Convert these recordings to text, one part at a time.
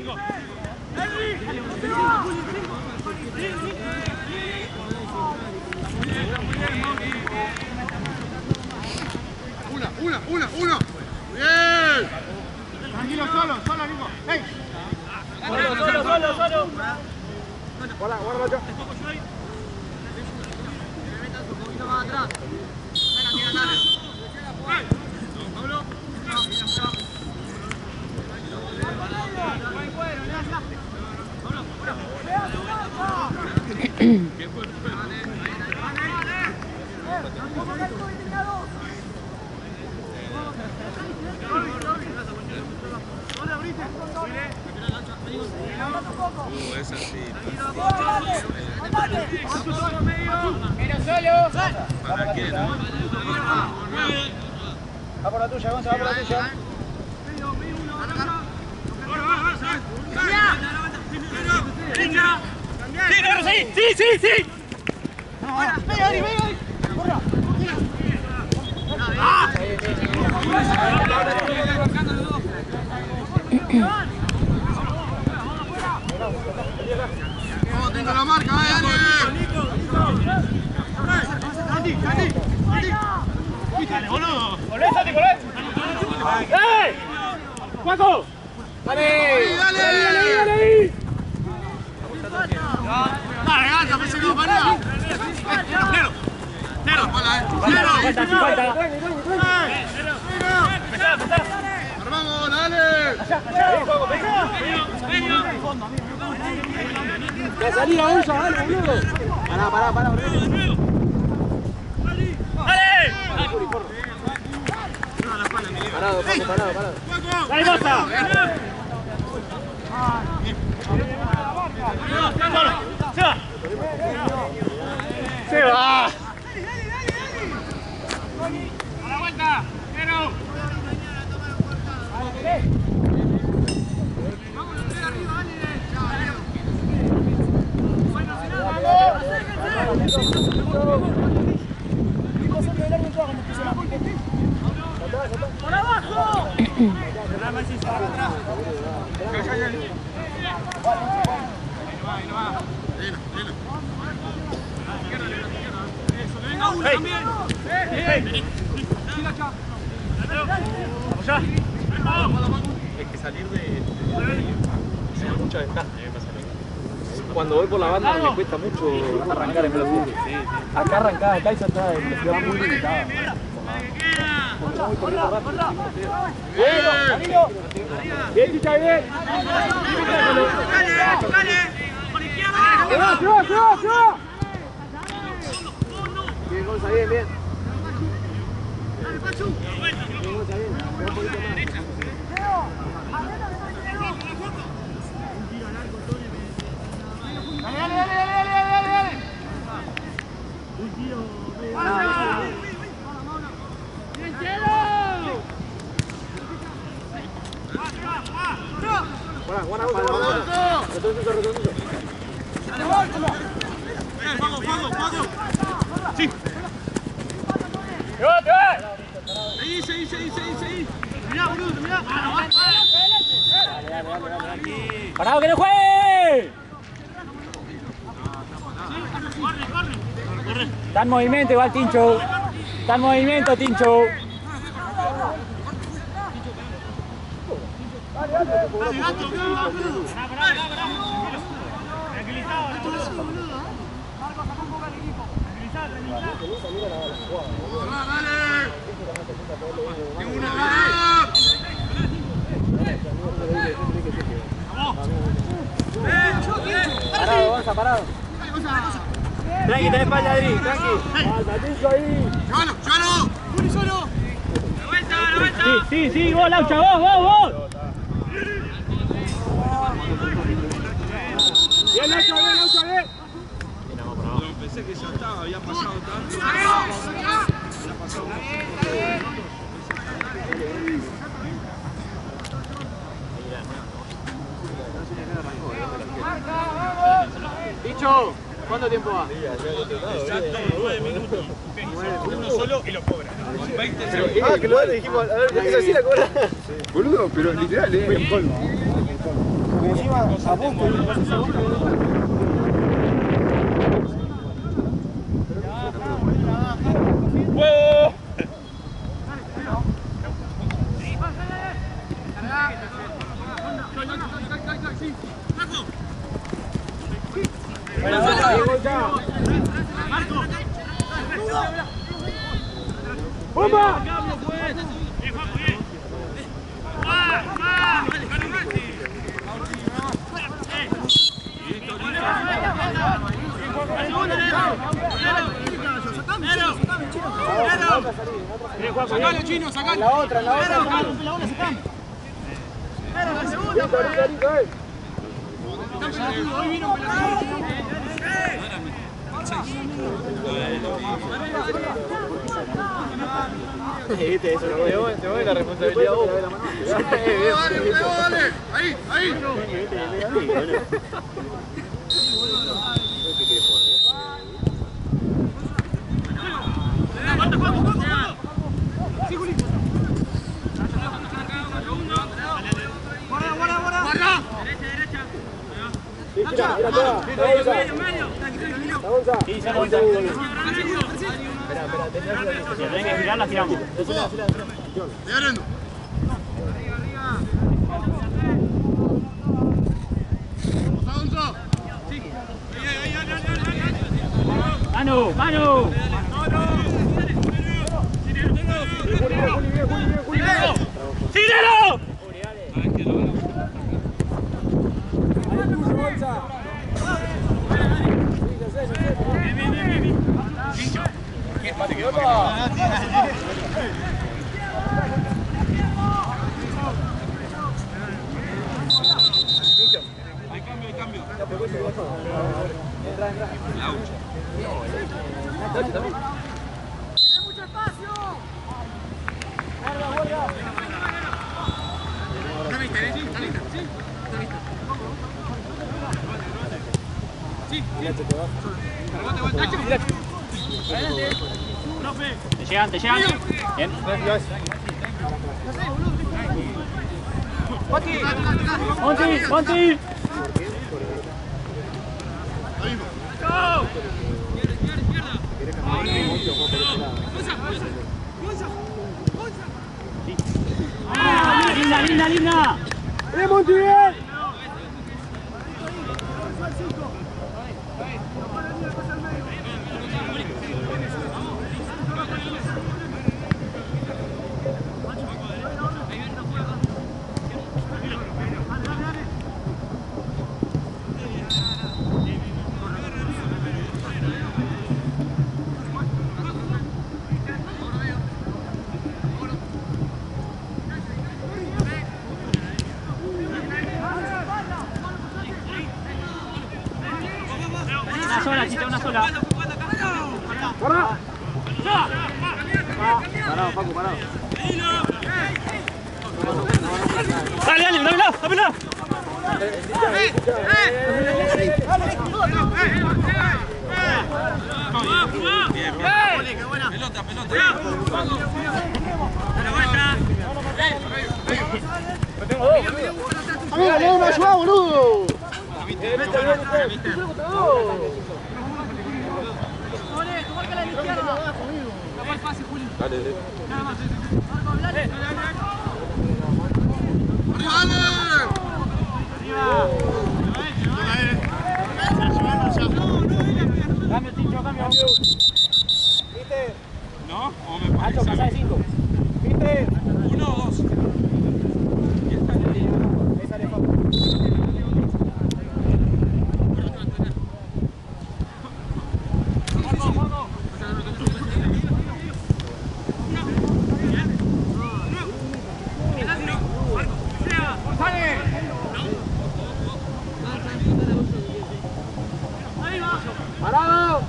Una. Bien. Tranquilo, solo, Nico. Hey. Solo. Guarda, yo. Un poquito más atrás. Pablo. Es así. Pero solo. ¿Para qué? Va por la tuya, Gonza, va por la tuya. Sí. Vamos, tengo la marca, dale. Dale, boludo. Volvé. ¡Eh! ¡Juaco! ¡Dale! Dale, gata, pensé que iba para allá. Cero. Falta. Armamos, dale. La salida usa, dale, boludo. Pará, boludo. ¡Dale! Parado. ¡Dale, Moza! ¡Se va! ¡A la vuelta! ¡Pero! ¡Por abajo! Es que salir de mucha ventaja. Cuando voy por la banda me cuesta mucho arrancar en velocidad. Acá arrancada, acá y ya está en velocidad muy limitada. Porque yo voy corriendo rápido. Bien, Chicha, bien. Se va. Bien, Gonza, bien. Bien, Gonza, bien. Un poquito más. Dale. Un tiro. ¡Bien, Chelo! Guarda. Retroceso. Pago. Sí. ¡Te va! Seguí. Mirá, boludo, mirá. ¡Parado, que no juegue! Corre. Está en movimiento igual, Tincho. Tincho. Dale, gato, boludo. Pará. Tranquilizado, boludo. Marco, sacá un poco al equipo. Tranquilizado. Dale. Tengo una, dale. Parado. Tranqui, está de espalda, Adri, tranqui. ¡Llévalo! ¡Solo! ¡La vuelta! Sí, vos, Laucha, vos. Bien, Laucha, bien. Pensé que ya estaba, había pasado tanto. Dicho, ¿cuánto tiempo va? Exacto, 9 minutos. Uno solo y lo cobra. 20 segundos. Ah, que lo dijimos, a ver, ¿qué así la cobra? Boludo, pero literal, es el colmo. Como si a Busco, no sé si a Busco. ¡Wow! ¡Bomba! Sacalo, Chino, sacalo. La otra. La una, sacame. La segunda, hoy vino con la Te voy la responsabilidad vos. Dale, ahí. Guarda. Si tenés que girar, la tiramos. ¡Manu! ¡Síguelo! Te llegan. Bien. Monti. Linda. Monti, bien. Una sola. ¡Para! Parado, Paco, parado. Dale, dámela. Pelota. Amigo, le una ayuda, boludo. Cambio, Tincho. ¿Viste? No, o me Alto, pasá de 5. ¿Viste? 1 o 2. Ahí sale Paco. ¡Parado!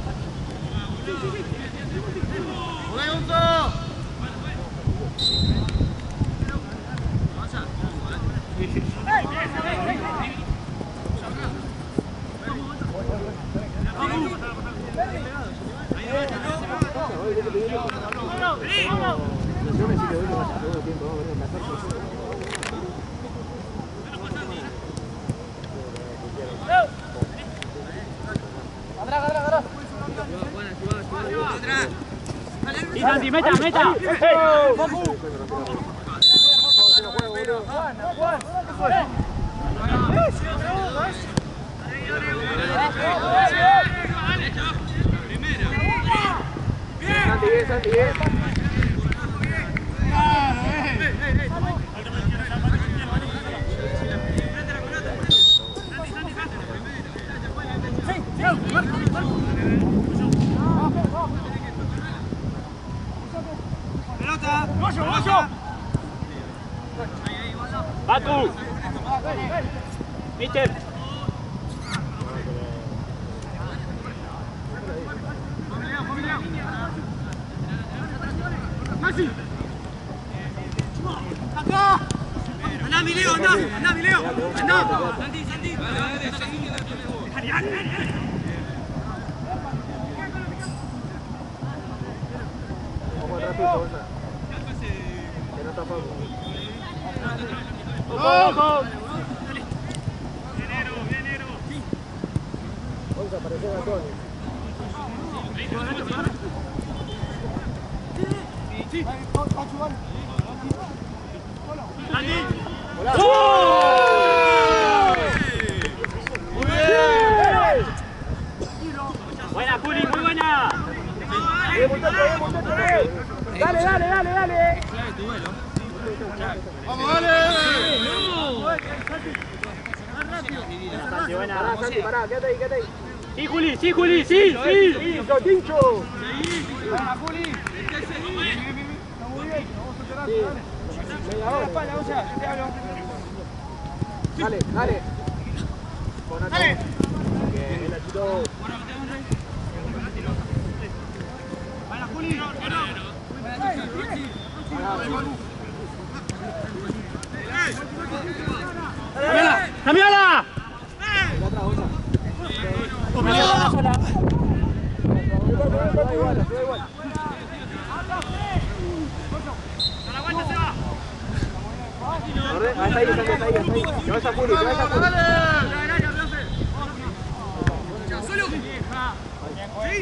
Sí, Santi, meta, meta. Santi, bien. Batu. Mister. Andá, mi Leo, andá, mi Leo. Andá. Santi. Vamos rápido, que no tapamos. ¡Ojo! Vamos a aparecer a todos. Buena, Juli, muy buena. Dale. Vamos, dale. Santi, buena. Pará, quédate ahí. Sí, Juli, sí. Tincho. Buena, Juli. Está muy bien. Media hora. Dale. Dale. Que el achito. Buena, Juli. ¡Cambiala! Hasta ahí. Que vaya Juli. Solo. Sí.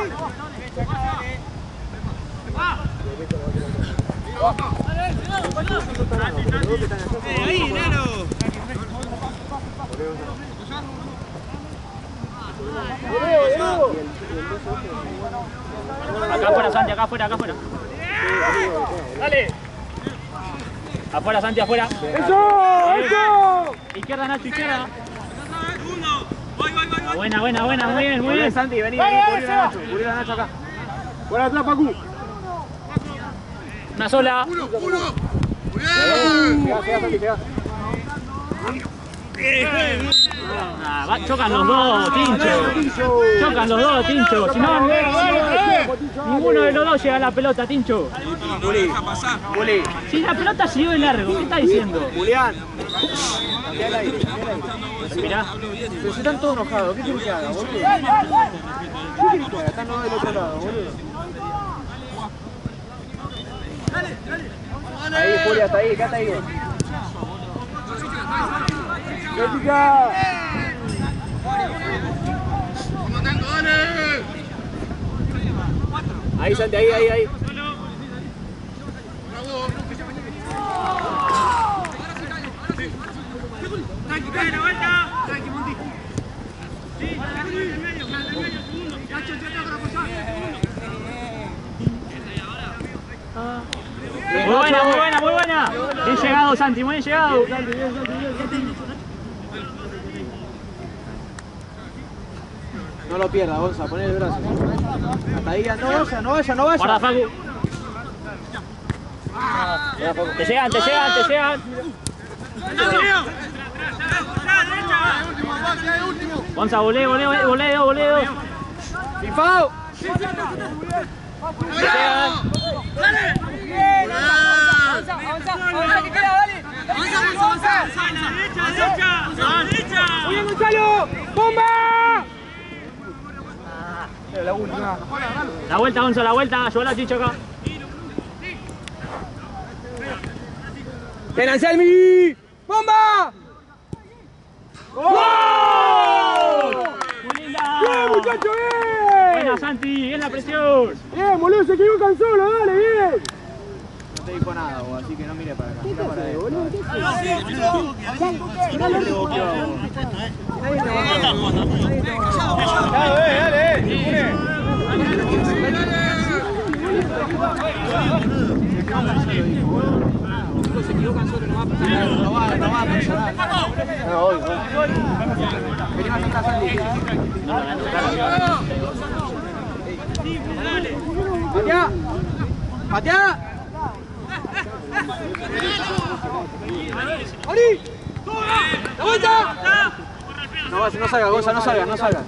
Ahí, Nero. Acá afuera, Santi, acá afuera. Dale. Afuera, Santi, afuera. ¡Eso! Izquierda, Nacho, izquierda. Voy. Buena, muy bien. Santi, vení, cubrir a Nacho acá. Fuera atrás, Pacu. Una sola. Uno. Muy bien. Llegá. Chocan los dos, Tincho. Si no, ninguno de los dos llega a la pelota, Tincho. Juli. Si la pelota siguió de largo, ¿qué está diciendo? Julián. Mirá. Pero si están todos enojados, ¿qué quieres que haga, boludo? ¿Qué quieres que haga? Están los del otro lado, boludo. Ahí, Julia, hasta ahí, quédate ahí. ¡Jessica! Ahí, Santi, ahí. Muy buena. Bien llegado, Santi, muy bien llegado. No lo pierdas, Gonza, poné el brazo. Hasta ahí, no vaya. Guarda, Facu. Te llegan. Gonza, voleo. ¡Pifao! Te llegan. Avanza, que queda, dale. Avanza. ¡Muy bien, Gonzalo! ¡Bomba! La última. La vuelta, Gonza, ayúdala a Chicho acá. ¡Ven, Anselmi! ¡Bomba! ¡Wow! ¡Muy linda! ¡Bien, muchachos, bien! Buena, Santi, es la presión. Bien, boludo, se equivocan solo, dale, bien. No te dijo nada, vos, así que no mire para acá. Mira para ahí. Se equivocan solo, no va a pasar nada. No va a pasar nada. No, hoy. Vení más atrás, Santi. ¡Patea! ¡Patea! ¡Ari! ¡La vuelta! No salga, Gonza, no salga.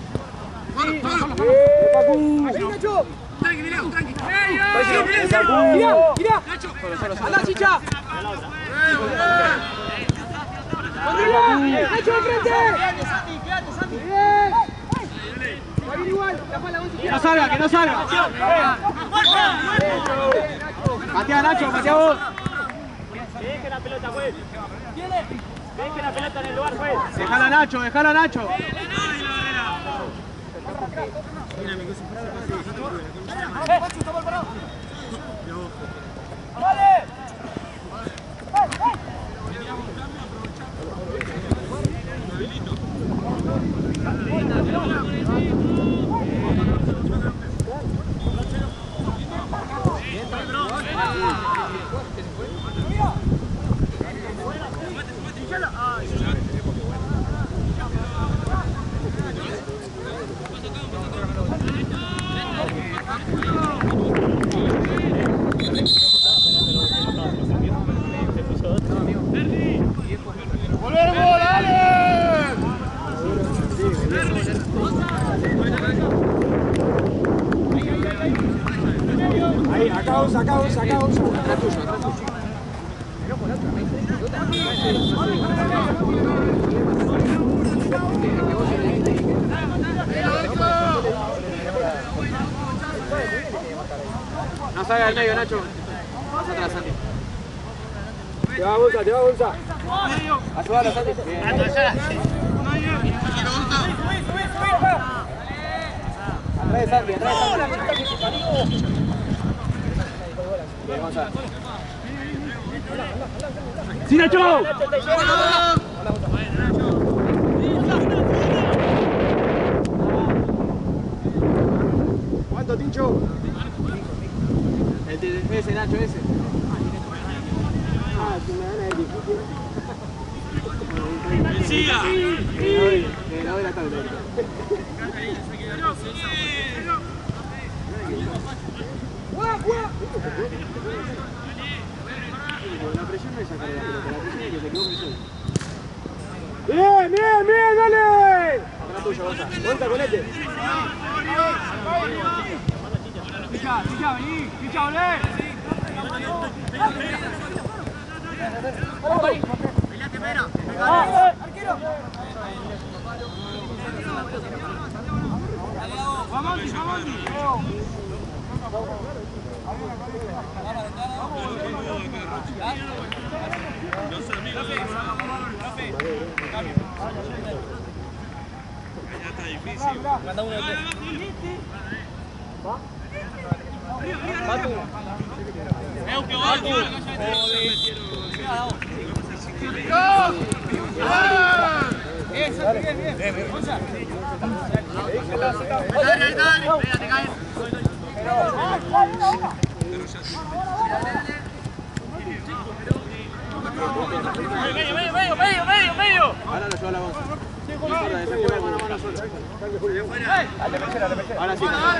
¡Mira! ¡Anda, Chicha! ¡Nacho, enfrente! Que no salga. Patea, Nacho, patea vos. Deje la pelota, juez. Deje la pelota en el lugar, juez. Dejala, Nacho. Acá, atrás tuyo. No salga del medio, Nacho. Más atrás, Santi. Te va, Gonza. Ayúdalo, Santi. Atrás, Santi. Bien, Gonza. ¡Sí, Nacho! ¿Cuánto, Tincho? Ese, Nacho, ese. ¡Siga! Le doy la tabla. La presión no es sacar la pelota, la presión es que se equivoque solo. Bien, dale. Atrás tuyo, Gonza. Gonza, colete. Chicha, vení. Chicha, olé. Peleate, Mera. Arquero. Vamos. Manda uno de tres. Medio. Ahora lo lleva la Gonza. Ahora sí.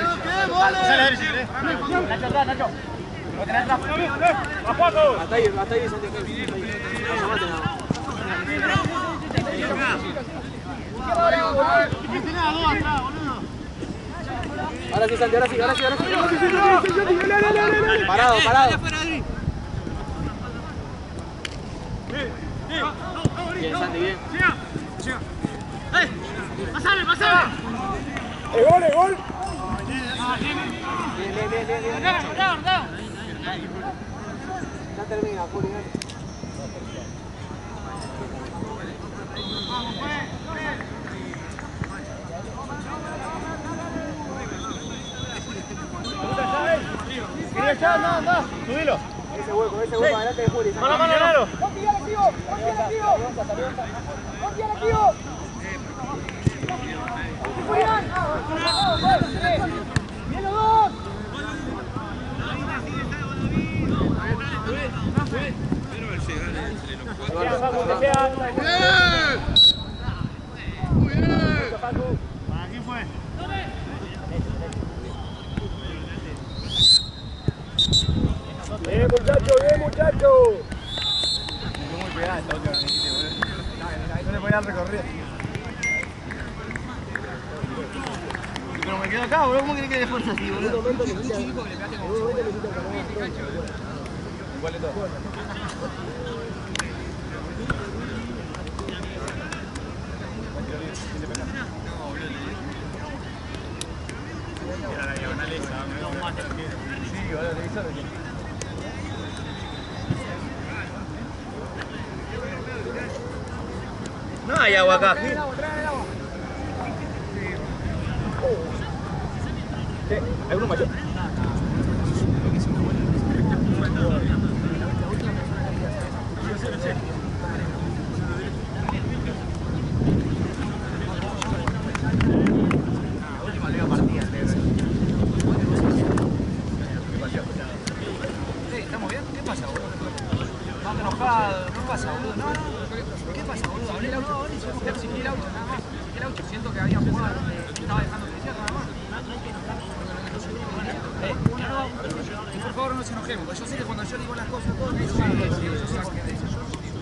Nacho. Hasta ahí, Santiago. Llamate nada más. Ahora sí, Santi, ahora sí. Parado. Bien, Santi, bien. ¡Pasale! ¡Es gol! Bien. Ya termina, Juli. ya, anda. Subilo. Ese hueco adelante de Juli. Mano, Lalo. ¡Contigo el activo! ¡Contigo el activo! ¡Contigo el activo! ¡Julián! ¡Bien los dos! Aquí fue. Bien muchacho. Muy pegada esta última que hiciste, boludo. No le podía dar recorrido. Pero me quedo acá, boludo. ¿Cómo querés que dé fuerza así, boludo? Igual de todo. Era la diagonal esa, me dio un mate. Sí, boludo, televisor. No hay agua acá. Trae el agua. Hay uno mayor. ¿Estamos bien? ¿Qué pasa, boludo? Estamos enojados. ¿Qué pasa, boludo? No. ¿Qué pasa, boludo? Hablé el auto ahora y yo exigí el auto, nada más. El auto, siento que había jugado, estaba dejando crecer, nada más. Por favor, no se enojemos, porque yo sé que cuando yo digo las cosas, todos me dicen, yo sé por qué me dicen.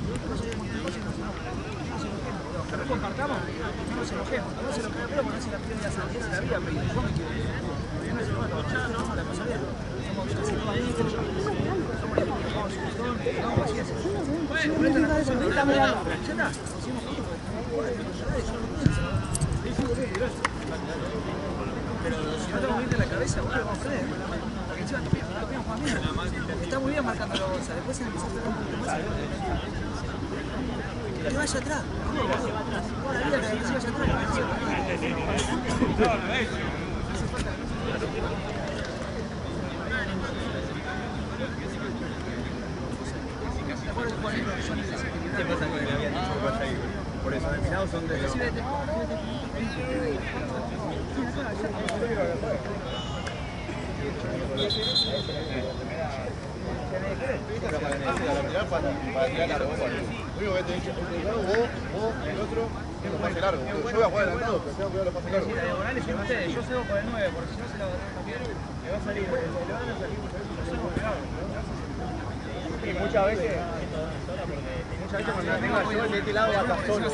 Que no compartamos, no nos enojemos. No se lo creo, pero no se la pide la salida, se la vida, pero yo me equivoqué. No se lo va a tomar, no, la pasa bien. Somos casi todos ahí, somos así, así. Pero si no estamos bien de la cabeza, bueno, vamos a perder. Porque encima Topián juega bien. Está muy bien marcando la bolsa. Después se empieza a hacer un poquito más. Que vaya atrás. Que vaya atrás. ¿Qué pasa con el habían dicho que vaya ahí? Por eso, terminados son de... Yo cebo por el 9, porque si no se la agarran también, le va a salir, le van a salir, y muchas veces cuando la tengo yo de este lado va a estar solo.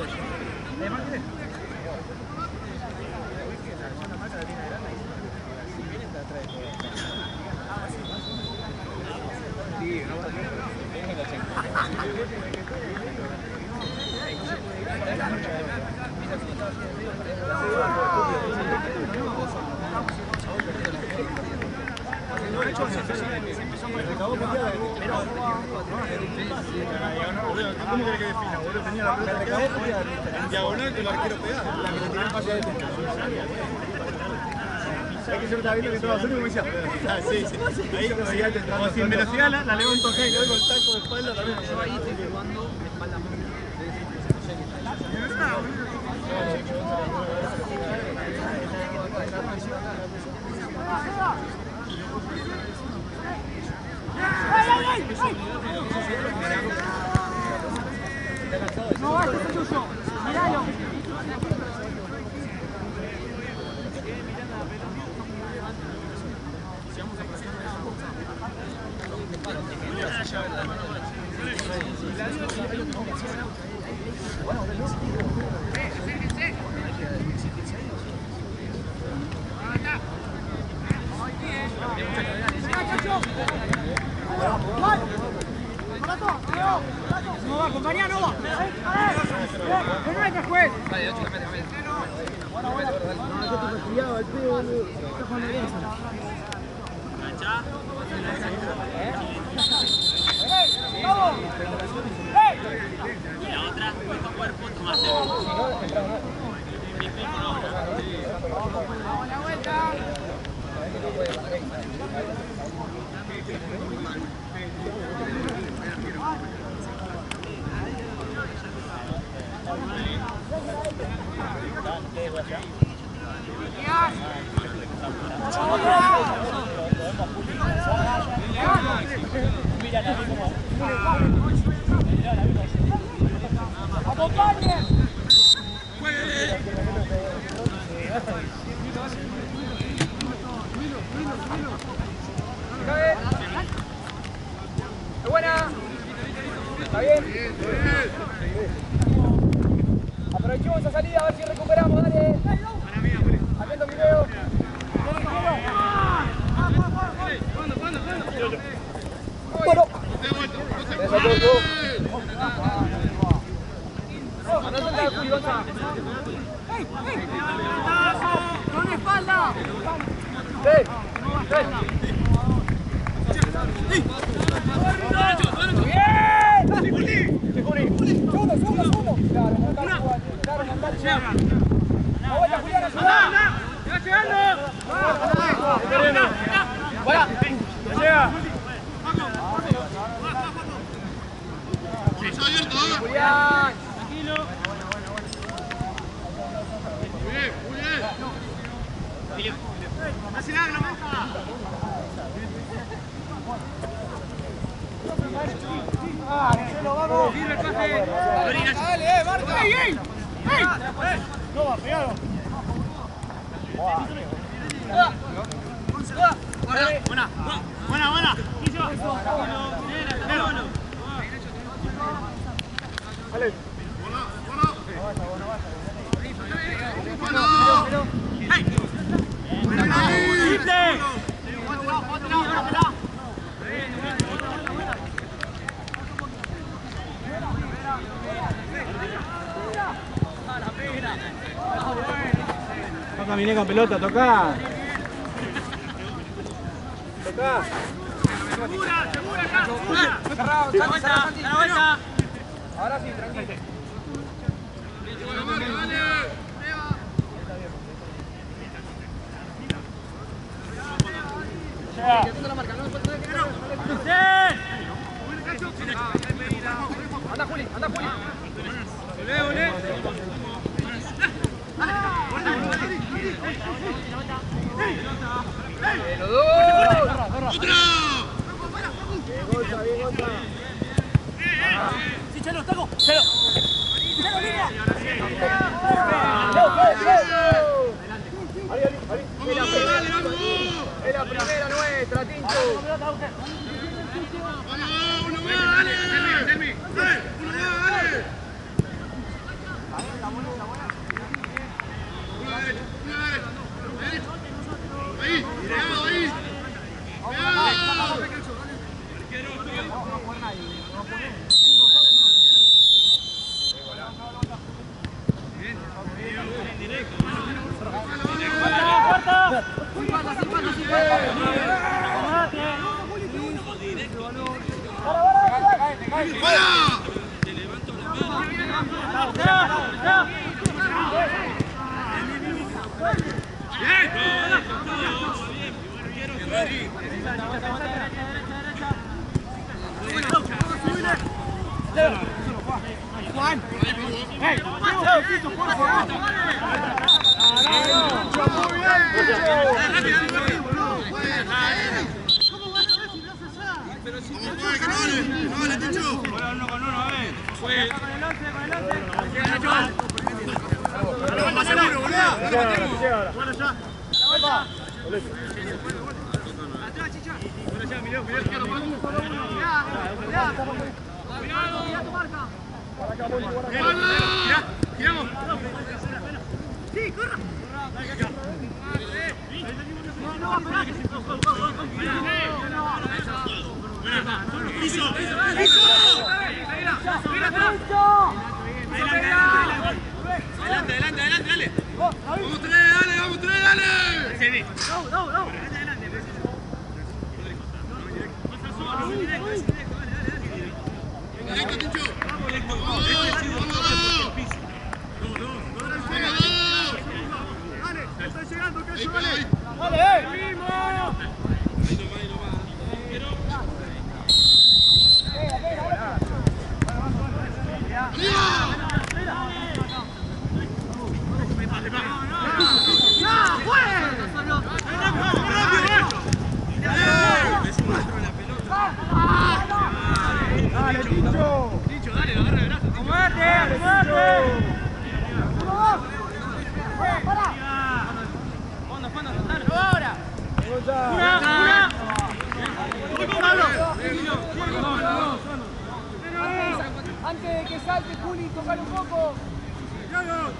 ¿Cómo querés que defina, boludo? Tenía la pelota acá, en diagonal que lo quiero pegar. La que le tiré el pase a este. Es que yo estaba viendo que estaba solo y me decía, sí. Ahí como si en velocidad la levanto acá y le doy con el taco de espalda también. Yo ahí estoy jugando de espalda muy bien. No va, que es tuyo. Miralo. No va, compañía, no va. Que no hay que juegue. Vale, 8, cambia. No, yo te resfriado al pedo, boludo. Está jugando bien. ¡Vamos! Y la otra, tu cuerpo, tu más. ¡Vamos, la vuelta! Buena. Está bien. Aprovechemos esa salida a ver si recuperamos, dale. Atento video. Bueno. No salta de Juli, Gonza. ¡Con espalda! ¡Dale, Marta! ¡Ey, ey! ¡Ey! ¡No va, pegado! ¡Buena! ¡Buena, buena! ¡Dale! No caminé con pelota, toca. Toca. ¡Segura, acá! ¡Segura! Cerrado, Santi, ¡Da la vuelta! Ahora sí, tranquilo. Anda, Juli, anda, Juli. ¡Olé, olé! Los dos. ¡Sí, Chelo, taco! ¡Chelo! ¡Chelo, línea! Es la primera nuestra, Tincho. Juan. ¡Hey! ¡Por favor! Sí, corra. ¡Piso! ¡Piso! Adelante, adelante, adelante, dale. Vamos tres, dale, vamos tres, dale. No. Directo, Tincho. Vamos, dale, estoy llegando, que eso, dale. Dale, mismo.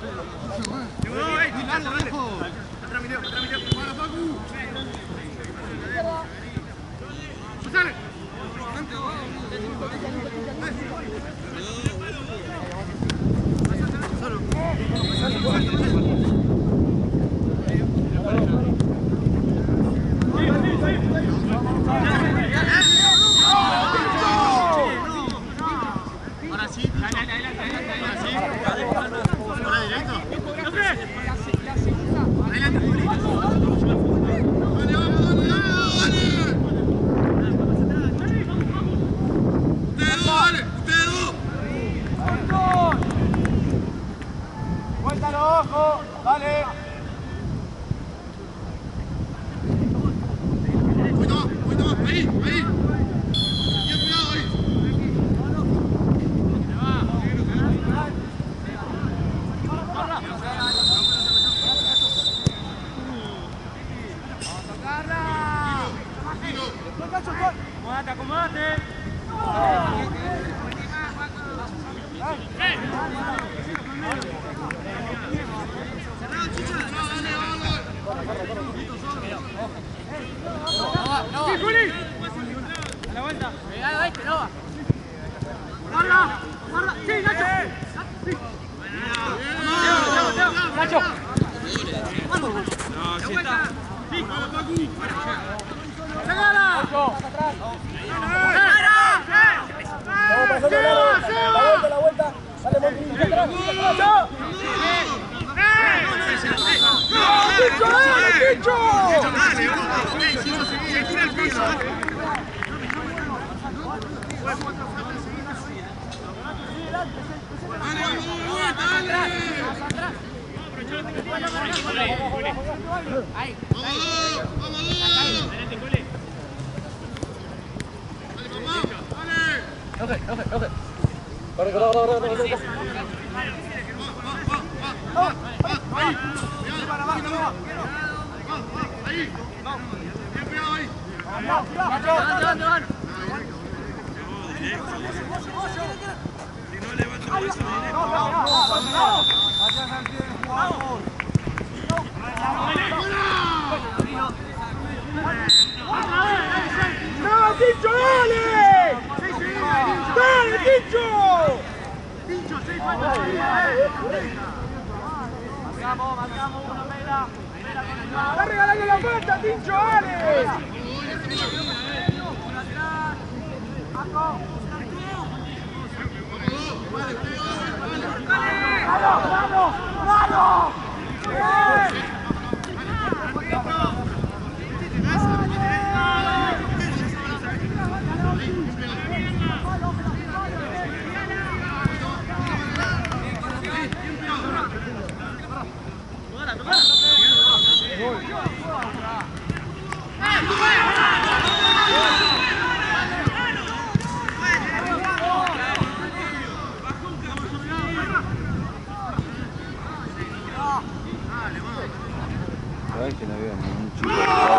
¿Sabes que no veo ningún chico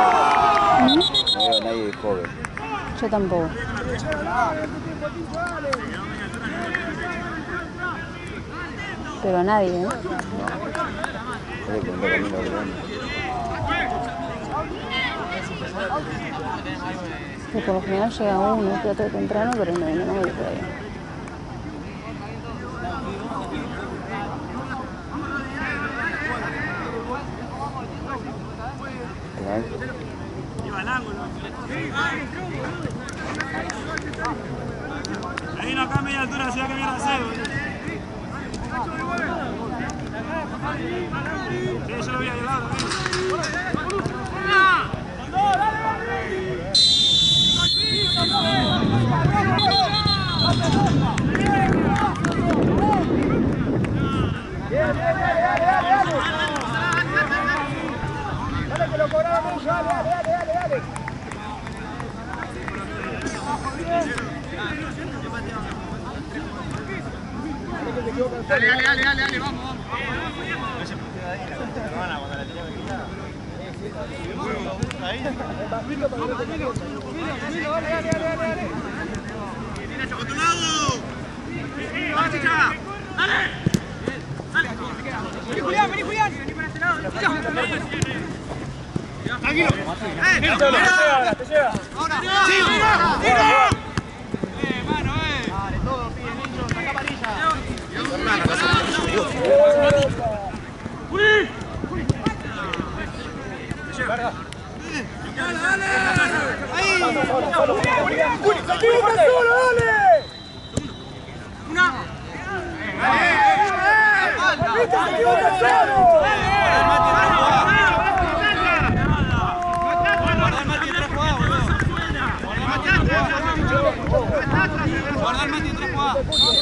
joven? No veo a nadie joven. Yo tampoco. Pero nadie, ¿eh? No. Hay que contar conmigo grande. Que por lo general llega uno que otro temprano, pero no hay nadie por ahí. Iba al ángulo. Ahí no acá a media altura, ciudad que viene a hacer. Sí, yo lo había llevado. Dale que lo cobramos, dale. Dale, vamos. ¡A tu lado! ¡Dale, Chicha! ¡Dale! ¡Dale! Vení, Julián, vení, Julián. Vení para este lado. Tranquilo. Te lleva. Ahora. ¡Sí, tira! Mano, Dale, todo, pide niño, saca amarilla. ¡Dale! ¡Ahí! Una. Guarda el Mati otra jugada.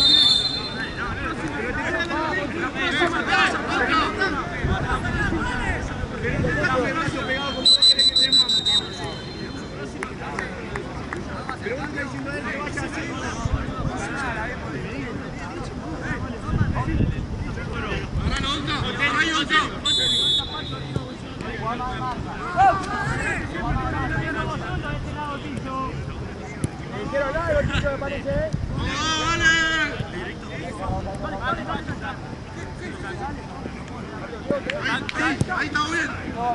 Ahí está bien.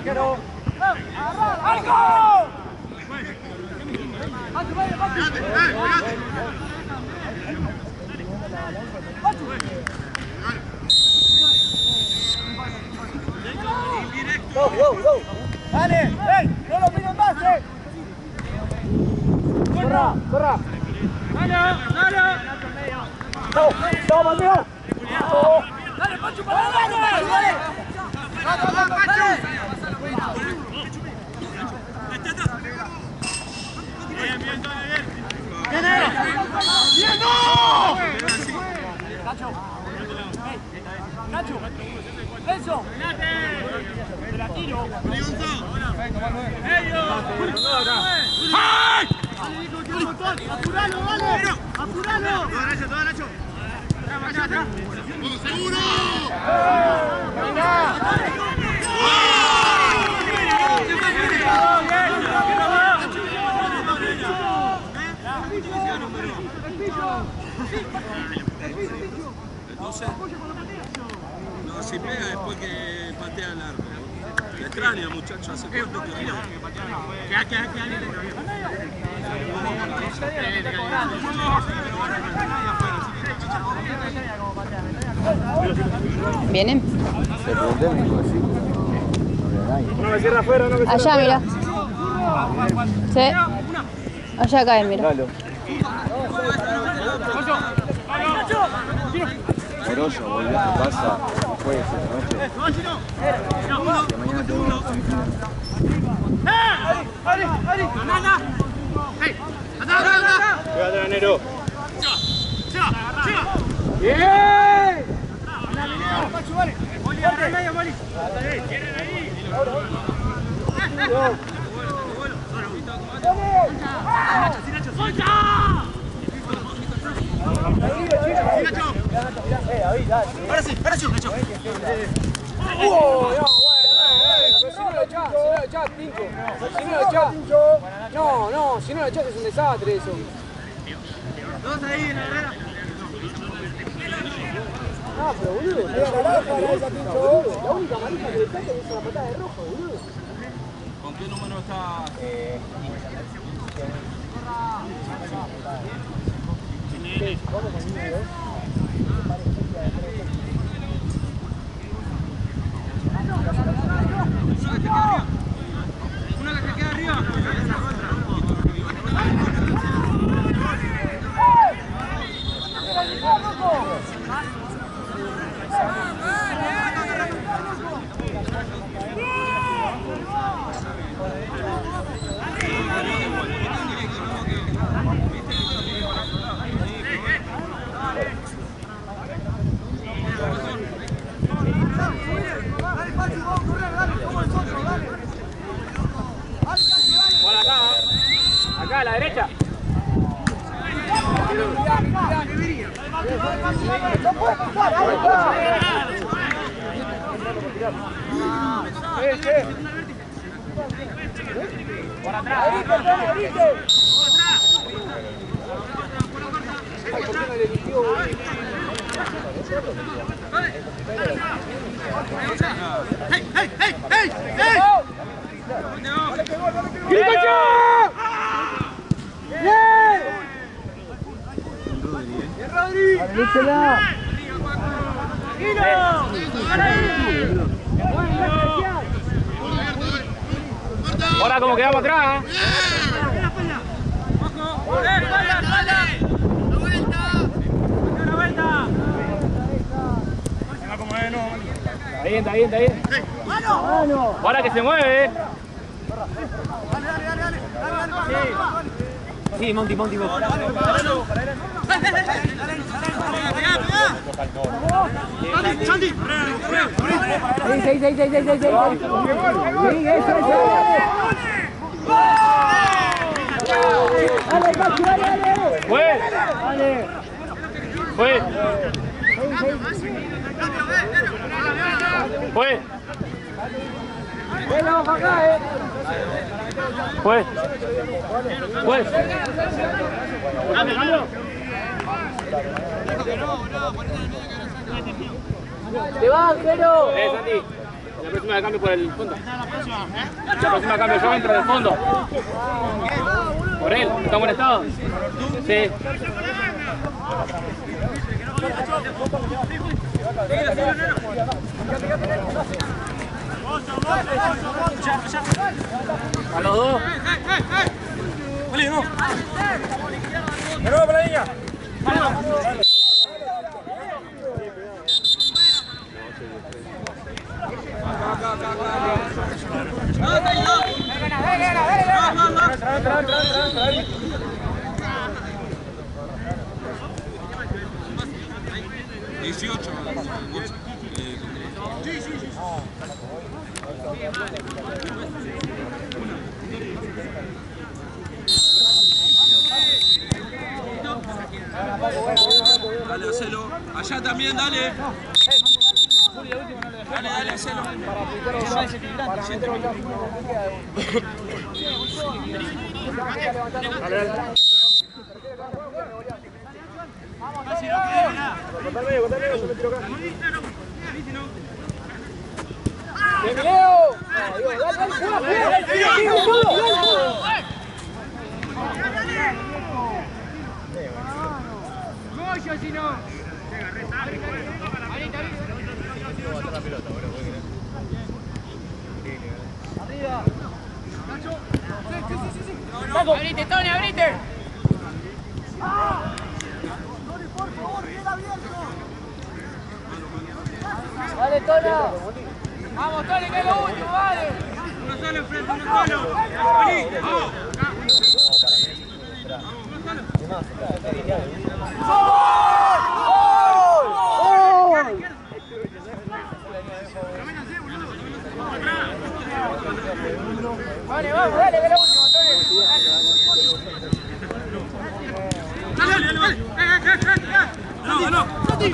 Dale, ¡ey! ¡No lo miren más, ¡Corra! ¡Corra! ¡Dale! ¡Dale! ¡Chao, Mateo! ¡Dale, Pachu, para adelante! ¡Dale! ¡Dale! Bien, bien, bien. ¡Bien, no! Nacho. Nacho. Eso. Te la tiro. ¡Ay! ¡Apuralo, dale! ¡Apuralo! Toda Nacho. ¡Vamos, seguro! No sé. No, si pega después que patea el arco. Qué extraño, muchacho. Hace cuánto que no. ¿Vienen? Uno me cierra afuera, uno me cierra Allá, mira. Sí. Allá cae, mira. Moroso, volvió a tu casa, no juegues esta noche. Que mañana tengo Cuídate, Nero. ¡Bien! Ahora sí, Nacho. Si no lo echás es un desastre eso. Dos ahí en la herrera. Ah, pero boludo, le da la larga esa pincho, boludo. La única amarilla que le cae es una patada de rojo, boludo. ¿Con qué número está? Una que queda arriba. Acá, a la derecha. Por atrás. Ay, ¿por qué no le eligió? Ahora como quedamos atrás, Está bien. Ahora que se mueve. Sí, Monty. Santi. ¡Te va, Jero! Santi. La próxima cambio por el fondo. La próxima cambio yo entro del fondo. Por él, ¿está molestado? Sí. A los dos. Vale, no. De nuevo para la niña. Dale, hacelo. Allá también, dale. Dale, hacelo. ¡Abrite, Tony, abrite! ¡Dale, Tona! ¡Vamos, Tony, que es lo último, vale! Uno solo enfrente, uno solo. Vale, vamos, dale, que es lo último, Tony. No.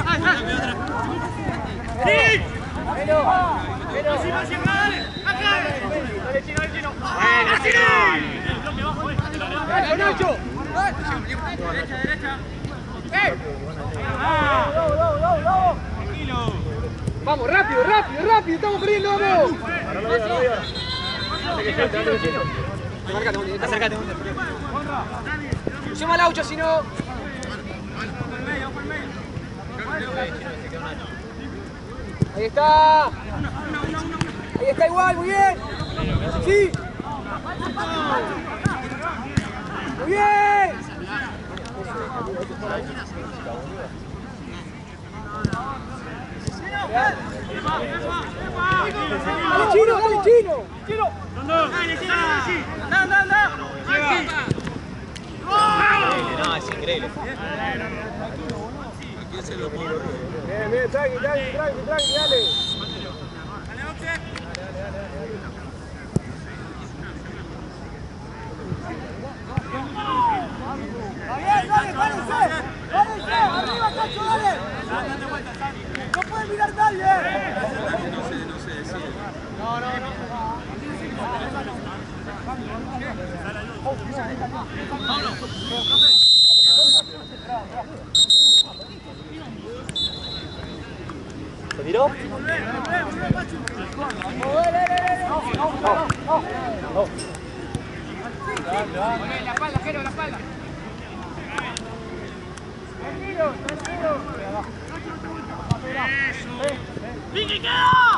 ¡Sí! Pero. Dale, Chino. ¡Dale, Nacho! Derecha. Tranquilo. Vamos, rápido, estamos perdiendo, vamos. Acércate. Llama al Aucho, si no. Ahí está igual, muy bien. Sí. Muy bien. Dale, Chino. No, es increíble. Aquí se lo pongo. Bien, tranqui, dale. Párense, arriba, Cacho, dale. No puede mirar nadie. No sé decir. Poné la espalda, Jero, la espalda. Tranquilo, tranquilo. ¡Vicky, queda!